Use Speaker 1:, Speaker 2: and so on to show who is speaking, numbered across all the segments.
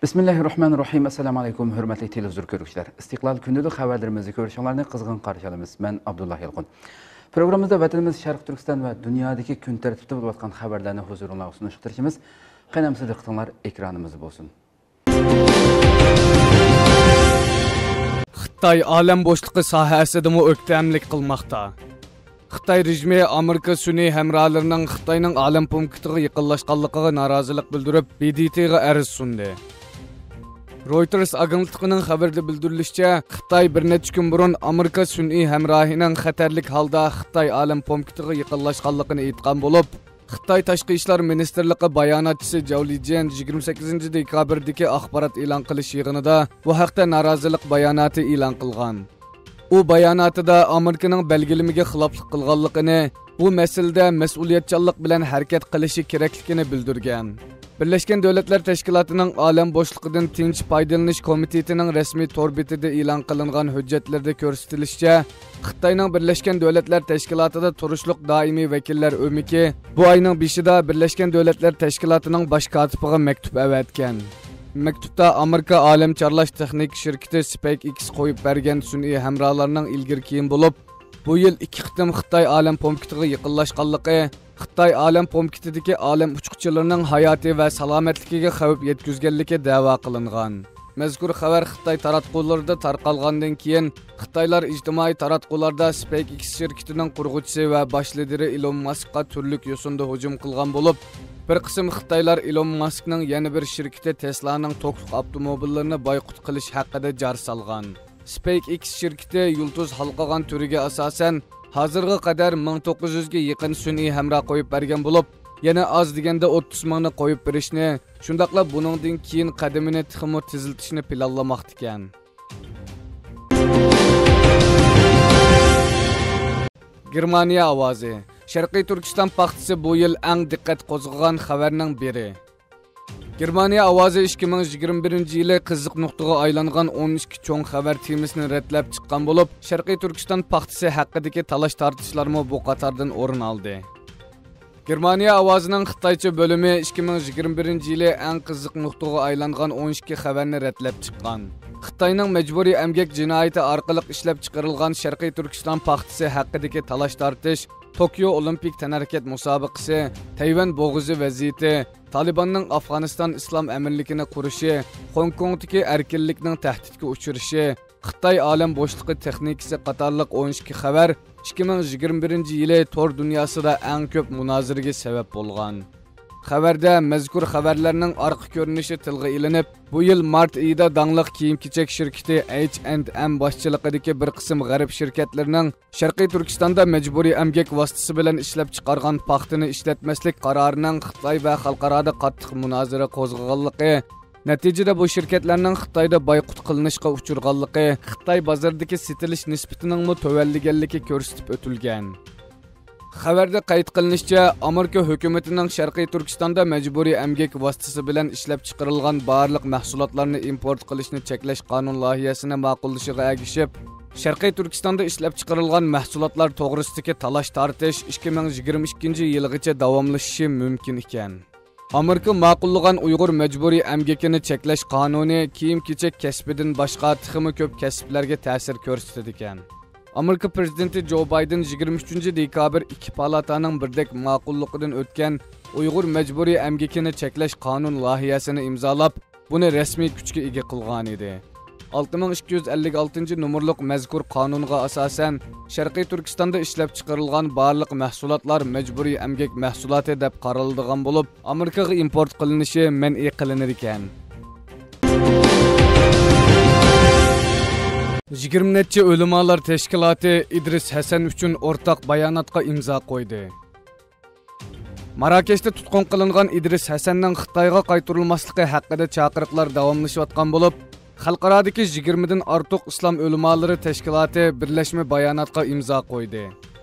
Speaker 1: Bismillahirrahmanirrahim. Assalamu alaykum, hürmetli televizyon görüşler. İstiklal günlük haberlerimizi görüşenlerini kızgın karşılayalımız. Ben Abdullah Yalqın. Programımızda vatanımız Şarkı Türkistan ve dünyadaki gün tertipte bulup atkan haberlerini huzuruna sunuşturuşumuz. Qanamsız diqqatinglar ekranımız olsun.
Speaker 2: Xitoy olam bo'shlig'i sohasidami o'ktamlik qilmoqda. Xitoy rejimi Amerika sun'iy hamrohlarining Xitoyning olam punktiga yaqinlashganligiga norozilik bildirib, BDT'ga arz sundi. Reuters agentligining xabarida bildirilishicha, Xitoy bir necha kun burun Amerika sun'iy hamrohining xatarlik holda Xitoy olam punktiga yaqinlashganligini aytgan bo'lib, Xitoy Tashqi ishlar ministerligi bayonotchisi Zhao Lijian 28 dekabrdagi axborot e'lon qilish yig'inida bu haqda norozilik bayonoti e'lon qilgan. U bayonotida Amerikaning belgilimiga xiloflik qilganligini, bu masalada mas'uliyatchanlik bilan harakat qilishi kerakligini bildirgan. Birleşken Devletler Teşkilatı'nın Olam Bo'shlig'idan Tinch Foydalanish Komitetining rasmiy tor betida e'lon qilingan hujjatlarda ko'rsatilishicha, Xitoyning Birleşken Devletler Teşkilatı'da turishliq doimiy vakillar o'miki bu oyning 5'ida Birleşken Devletler Teşkilatı'ning bosh kotibiga maktub avatgan. Maktubda Amerika olam chorlash texnik shirkati SpaceX qo'yib bergan sun'iy hamrohlarning ilgir kiyim bo'lib, bu yil 2 qitim Xitoy olam punktiga yaqinlashganligi, Xitoy olam punktidagi olam uchquchilarining hayoti va salomatligiga xavf yetkazganligi da'vo qilingan. Mazkur xabar Xitoy taratqularida tarqalgandan keyin Xitoylar ijtimoiy taratqularda SpaceX shirkatining qurg'uvchisi va bosh lideri Elon Musk'a turli yo'sinda hujum qilgan bo'lib, bir qism Xitoylar Elon Muskning yana bir shirkati Tesla'ning to'qliq avtomobillarini boyqut qilish haqida jar solgan. SpaceX shirkati yulduz halqagan turiga asosan hozirga qadar 1900 ga yaqin sun'iy hamroh qo'yib bergan bo'lib, yana oz deganda 30 mingni qo'yib berishni, shundaqla buningdan keyin qadamini tixmo tiziltishni planlamoqda ekan. Germaniya ovozi. Sharqiy Turkiston paxtasi bu yil eng diqqat qo'zg'agan xabarning biri. Germaniya ovozi 2021-yili qiziq nuqtaga aylangan 12 cho'ng xabar temasini ratlab chiqqan bo'lib, Sharqiy Turkiston paxtasi haqidagi talash tortishlarmi bu qatordan o'rin oldi. Germaniya ovozining Xitoycha bo'limi 2021-yili eng qiziq nuqtaga aylangan 12 xabarni ratlab chiqqan. Xitoyning majburiy emgak jinoyati orqali ishlab chiqarilgan Sharqiy Turkiston paxtasi haqidagi talash tortish, Tokyo Olimpik tanarakat musobaqasi, Tayvan bo'g'izi vaziyati, Talibanning Afg'oniston islom amirligini qurishi, Hong Kongdagi erkinlikning tahdidga uchrashi, Xitoy olam bo'shlig'i texnikasi qatorliq 12 xabar 2021-yili tor dunyosida eng ko'p munozaraga sabab bo'lgan. Xabarda mazkur xabarlarning orqa ko'rinishi tilga ilinib, bu yil mart oyida dangliq kiyim-kechak shirkati H&M boshchiligidagi bir qism g'arb shirkatlarining Sharqiy Turkistonda majburiy emgak vositasi bilan ishlab chiqargan paxtini ishlatmaslik qarorining Xitoy va xalqaroda qattiq munozara qo'zg'aganligi, natijada bu shirkatlarning Xitoyda boyqut qilinishga uchirganligi, Xitoy bozoridagi setilish nisbatining tuvalliganligi ko'rsatib o'tilgan. Xabarda qayd qilinishicha, Amerika hukumatining Sharqiy Turkistonda majburiy emgak vositasi bilan ishlab chiqarilgan barliq mahsulotlarni import qilishni cheklash qonun loyihasini ma'qullashiga ergishib, Sharqiy Turkistonda ishlab chiqarilgan mahsulotlar to'g'risidagi talash tortish 2022-yilgacha davomlashishi mumkin ekan. Amerika ma'qullagan Uyg'ur majburiy emgakini cheklash qonuni kiyim-kechak kasbidan boshqa texmi ko'p kasblarga ta'sir ko'rsatadi ekan. Amerika prezidenti Joe Biden 23 dekabr 2 palataning birdek ma'qulligidan o'tgan Uyg'ur majburiy emgakini cheklash qonun loyihasini imzolab, buni rasmiy kuchga ega qilgan edi. 6256 nomerlik mazkur qonunga asosan Sharqiy Turkistonda ishlab chiqarilgan barliq mahsulotlar majburiy emgak mahsuloti deb qaraladigan bo'lib, Amerikaga import qilinishi man'iy qilinar ekan. 20 necha o'limalar tashkiloti İdris Hasan uchun o'rtaq bayonotga imzo qo'ydi. Marokashda tutqun qilingan İdris Hasanning Xitoyga qaytarilmasligi haqida chaqiriqlar davomlashayotgan bo'lib, xalqarodagi 20 dan ortiq islom o'limalari tashkiloti birlashma bayonotga imzo qo'ydi.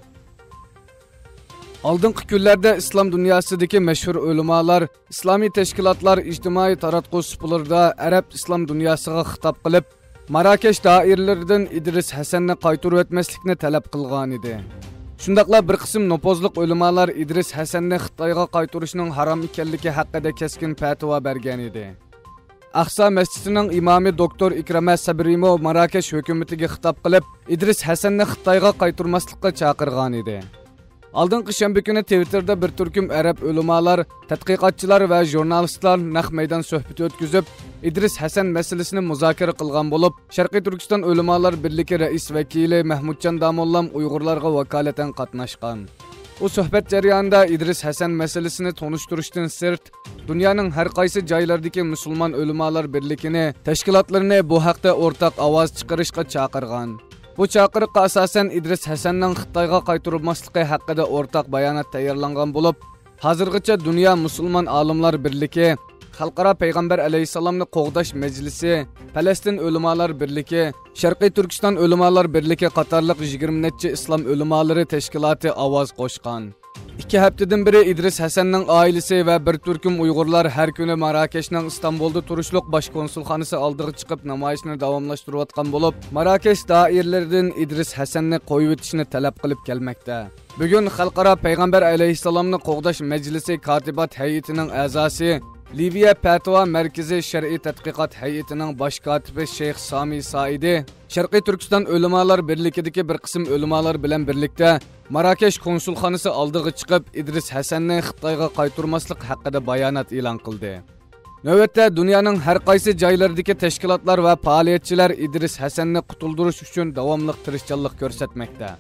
Speaker 2: Oldingi kunlarda islom dunyosidagi mashhur o'limalar, islomiy tashkilotlar ijtimoiy taratquv suplarida arab islom dunyosiga xitob qilib, Marokash doiralaridan İdris Hasanni qaytarib o'tmaslikni talab qilgan edi. Shundaqla bir qism nopozliq o'limalar İdris Hasanni Xitoyga qaytarishning harom ekanligi haqida keskin fatvo bergan edi. Aqsa masjidining imomi doktor Ikrama Sabrimov Marokash hukumatiga xitob qilib, İdris Hasanni Xitoyga qaytarmaslikka chaqirgan edi. Aldınqı shanba kuni Twitterda bir turkum arab ulamolar, tadqiqotchilar va jurnalistlar naq maydon suhbati o'tkazib, İdris Hasan masalasini muzokara qilgan bo'lib, Sharqiy Turkiston ulamolar birligi rais vakili Mahmudjon Damollam Uyg'urlarga vakolatan qatnashgan. O suhbat jarayonida İdris Hasan masalasini tonishtirishdan sirt, dunyoning har qaysi joylardagi musulmon ulamolar birligini, tashkilotlarini bu haqda o'rtaq ovoz chiqarishga chaqirgan. Bu chaqiriqqa asosan İdris Hasanning Xitoyga qaytarilmasligi haqida o'rtaq bayonot tayyorlangan bo'lib, hozirgacha dunyo musulmon olimlar birligi, Xalqaro payg'ambar alayhisalomni qo'g'dash majlisi, Falastin ulamolar birligi, Sharqiy Turkiston ulamolar birligi qatorliq 20 necha islom ulamolari tashkiloti ovoz qo'shgan. 2 haftadan beri İdris Hasanning oilasi va bir turkum Uyg'urlar har kuni Marokashning Istanbulda turishliq bosh konsulxonasi oldiga chiqib namoyishni davomlashtirayotgan bo'lib, Marokash doiralaridan İdris Hasanni qo'yib o'tishni talab qilib kelmoqda. Bugun Xalqaro payg'ambar alayhisalomni qo'g'dash majlisi kotibot hay'atining a'zosi, Liviya Fatva Markazi Shar'iy tadqiqot hay'atining bosh kotibi Sheyx Sami Saidi, Sharqiy Turkiston ulamolar birligidagi bir qism ulamolar bilan birlikda Marokash konsulxonasi oldiga chiqib, İdris Hasanni Xitoyga qaytarmaslik haqida bayonot e'lon qildi. Navbatda dunyoning har qaysi joylaridagi tashkilotlar va faoliyatchilar İdris Hasanni qutuldirish uchun davomli tirishchanlik ko'rsatmoqda.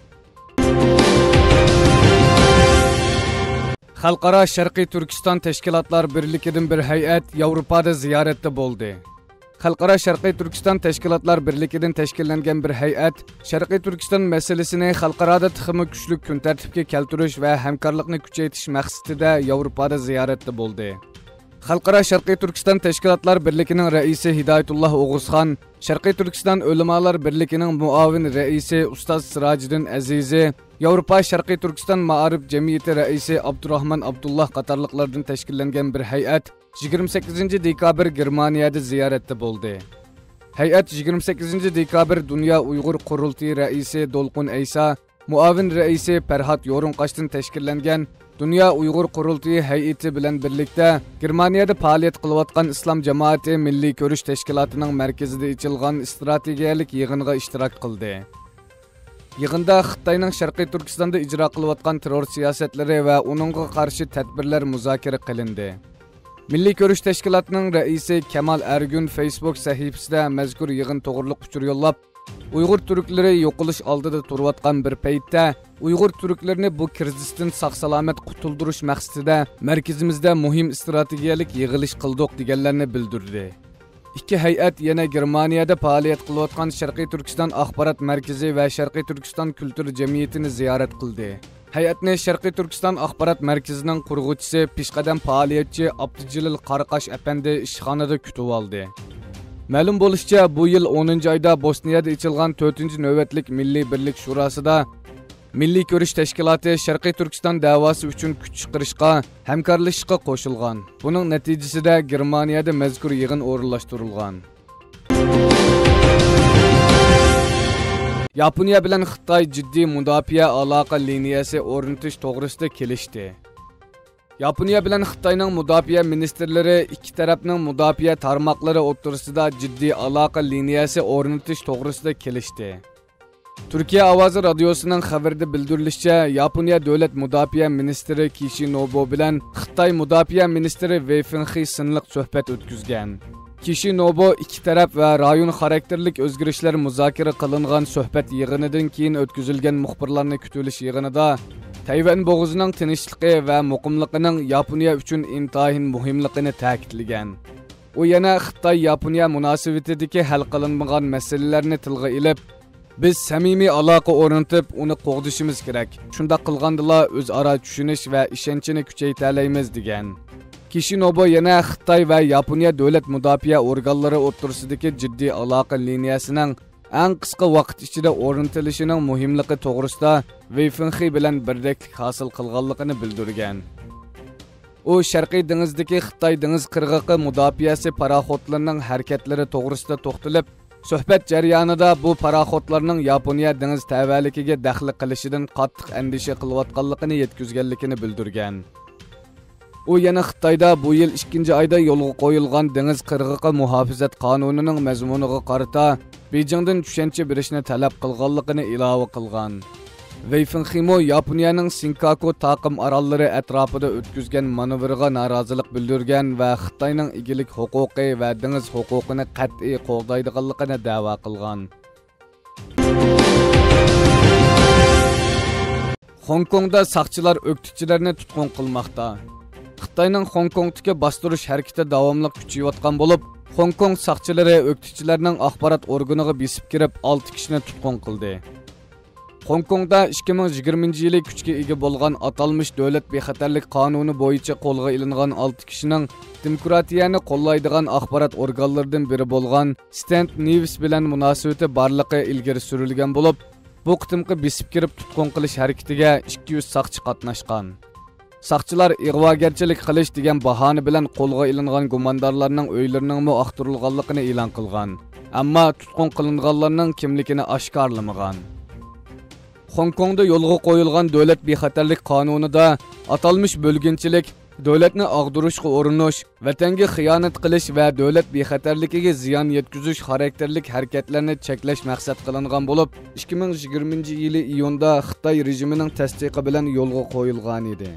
Speaker 2: Xalqaro Sharqiy Turkiston tashkilotlar birligidan bir hay'at Yevropada ziyoratda bo'ldi. Xalqaro Sharqiy Turkiston tashkilotlar birligidan tashkillangan bir hay'at Sharqiy Turkiston masalasini xalqaroda tiximi kuchli kun tartibga keltirish va hamkorlikni kuchaytirish maqsadida Yevropada ziyoratda bo'ldi. Xalqaro Sharqiy Turkiston tashkilotlar birligining raisi Hidoyatulloh O'g'uzxon, Sharqiy Turkiston ulamolar birligining muavin raisi Ustoz Sirojiddin Azizi, Yevropa Sharqiy Turkiston Ma'arif jamiyati raisi Abdurrahman Abdullah qatorliqlardan tashkillangan bir hay'at 28 dekabr Germaniyada ziyoratda bo'ldi. Hay'at 28 dekabr Dunyo Uyg'ur qurultiyi raisi Dolqun Aysa, muavin raisi Farhod Yo'rinqoshdan tashkillangan Dunyo Uyg'ur qurultiyi hay'ati bilan birlikda Germaniyada faoliyat qilayotgan Islom jamoati milliy ko'rish tashkilotining markazida ochilgan strategiyalik yig'inga ishtirok qildi. Yig'inda Xitoyning Sharqiy Turkistonda ijro qilayotgan terror siyosatlari va uningga qarshi tadbirlar muzokara qilindi. Milliy ko'rish tashkilotining raisi Kamal Argun Facebook sahifasida mazkur yig'in to'g'riliq uchur yo'llab, Uyg'ur turklari yo'qolish oldida turayotgan bir paytda Uyg'ur turklarini bu krizisdan sog'-salomat qutuldirish maqsadida markazimizda muhim strategiyalik yig'ilish qildik deganlarni bildirdi. İki hay'at yana Germaniyada faoliyat qilayotgan Sharqiy Turkiston axborot markazi va Sharqiy Turkiston kultur jamiyatini ziyorat qildi. Hay'atni Sharqiy Turkiston axborot markazining qurg'uvchisi, peshqadam faoliyatchi Abdujalil Qaraqosh apandi ishxonada kutib oldi. Ma'lum bo'lishicha, bu yil 10-oyda Bosniyada ochilgan 4-navbatlik Milliy birlik shurosida Milliy ko'rish tashkiloti Sharqiy Turkiston da'vosi uchun kuch chiqarishga, hamkorlashishga qo'shilgan. Buning natijasida Germaniyada mazkur yig'in o'rinlashtirilgan. Yaponiya bilan Xitoy jiddiy mudofaa aloqa liniyasi o'rnatish to'g'risida kelishdi. Yaponiya bilan Xitoyning mudofaa ministrlari ikki tarafning mudofaa tarmoqlari o'rtasida jiddiy aloqa liniyasi o'rnatish to'g'risida kelishdi. Türkiye Ovozi radiosining xabarida bildirilishicha, Yaponiya davlat mudofaa ministri Kishinobu bilan Xitoy mudofaa ministri Wei Fenghe sinliq suhbat o'tkazgan. Kishinobu ikki taraf va rayon xarakterlik o'zgarishlar muzokara qilingan suhbat yig'inidan keyin o'tkazilgan muxbirlarni kutilish yig'inida Tayvan bo'g'ozining tinchligi va muqimligining Yaponiya uchun intayin muhimligini ta'kidlagan. U yana Xitoy-Yaponiya munosabatidagi hal qilinmagan masalalarni tilga ilib, biz samimiy aloqa o'rnatib, uni qo'g'dishimiz kerak. Shunda qilgandila o'zaro tushunish va ishonchni kuchaytiramiz degan. Kishinobu yana Xitoy va Yaponiya davlat mudofaa organlari o'rtasidagi jiddiy aloqa liniyasining eng qisqa vaqt ichida o'rnatilishining muhimligi to'g'risida Wei Fenghe bilan birdeklik hosil qilganligini bildirgan. U Sharqiy dengizdagi Xitoy dengiz qirg'oqi mudofaasi paraxodlarining harakatlari to'g'risida to'xtalib, suhbat jarayonida bu paraxodlarning Yaponiya dengiz tavalligiga daxl qilishidan qattiq andisha qilayotganligini yetkazganligini bildirgan. U yana Xitoyda bu yil 2-oyda yo'lga qo'yilgan dengiz qirg'iqi muhofazat qonunining mazmuniga qarata Beijingdan tushuncha berishni talab qilganligini ilova qilgan. Wei Fengximo Yaponiyaning Senkaku taqim orollari atrofida o'tkazgan manevrga norozilik bildirgan va Xitoyning egilik huquqi va dengiz huquqini qat'iy qo'llaydiganligini da'vo qilgan. Hong Kongda saqchilar o'qituvchilarni tutqun qilmoqda. Xitoyning Hong Kongdagi bostirish harakati davomli kuchayotgan bo'lib, Hong Kong saqchilari o'qituvchilarning axborot organiga besib kirib 6 kishini tutqun qildi. Hong Kongda 2020-yili kuchga ega bo'lgan atalmış davlat bexatarlik qonuni bo'yicha qo'lga ilingan 6 kishining demokratiyani qo'llaydigan axborot organlaridan biri bo'lgan Stand News bilan munosabati borligi ilgari surilgan bo'lib, bu qitimqi besib kirib tutqun qilish harakatiga 200 saqchi qatnashgan. Saqchilar ig'vogarchilik qilish degan bahona bilan qo'lga ilingan gumondorlarning o'ylarining muaxtirilganligini e'lon qilgan, ammo tutqun qilinganlarning kimligini oshkorlamagan. Hong Kongda yo'lga qo'yilgan davlat bexatarlik qonunida atalmış bo'lginchilik, davlatni ag'dirishga urinish, vatanga xiyonat qilish va davlat bexatarligiga ziyon yetkazish xarakterlik harakatlarni cheklash maqsad qilingan bo'lib, 2020-yili iyunda Xitoy rejimining tasdiqi bilan yo'lga qo'yilgan edi.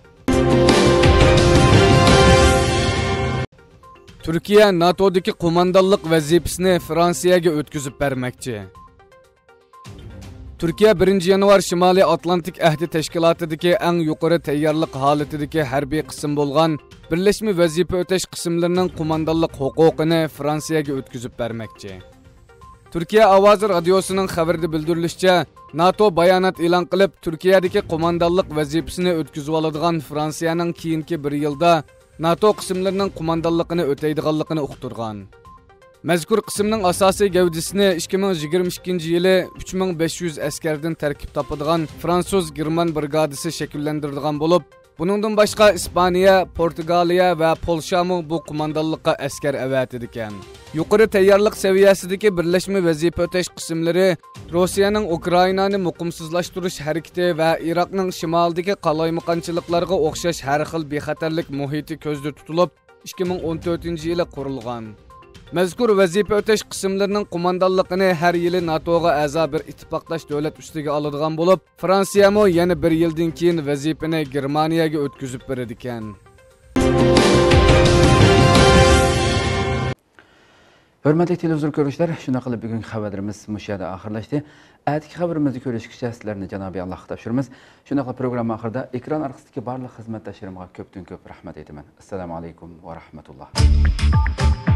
Speaker 2: Turkiya NATO'dagi qo'mondonlik vazifasini Fransiyaga o'tkazib bermoqchi. Turkiya 1 yanvar Shimoliy Atlantik ahdi tashkilotidagi eng yuqori tayyorlik holatidagi harbiy qism bo'lgan Birlashma vazifa o'tash qismlarining qo'mondonlik huquqini Fransiyaga o'tkazib bermoqchi. Turkiya ovozi radiosining xabarida bildirilishicha, NATO bayonot e'lon qilib, Turkiyadagi qo'mondonlik vazifasini o'tkazib oladigan Fransiyaning keyingi 1 yilda NATO qismlarining qo'mondonligini o'taydiganligini uqtirgan. Mazkur qismning asosiy gavdasini 2022-yili 3500 askardan tarkib topadigan Fransuz-German brigadasi shakllantiradigan bo'lib, buningdan boshqa Ispaniya, Portugaliya va Polsha bu qo'mondonlikqa askar avatidi ekan. Yuqori tayyorlik saviyasidagi birlashma vazifa o'tash qismlari Rossiyaning Ukrainani muqimsizlashtirish harakati va Iroqning shimolidagi qalaymaqonchiliklarga o'xshash har xil bexatarlik muhiti ko'zda tutilib 2014-yili qurilgan. Mazkur vazifa o'tash qismlarining qo'mondonligini har yili NATOga a'zo bir ittifoqdosh davlat ustiga oladigan bo'lib, Fransiya mo yana 1 yildan keyin vazifani Germaniyaga o'tkazib beradi ekan.
Speaker 1: Hörmətli televizor görüşlər, şuna qılıb bugün xəbərlərimiz müşahidə axırlaşdı. Ətiki xəbərimizi görüşkücə sizlərni Cənab-ı Allah tapşırırıq. Şuna qılıb proqram axırda ekran arxasındakı barlıq xidmətdaşlarıma köpdən köp rəhmət edirəm. Assalamu alaykum və rahmetullah.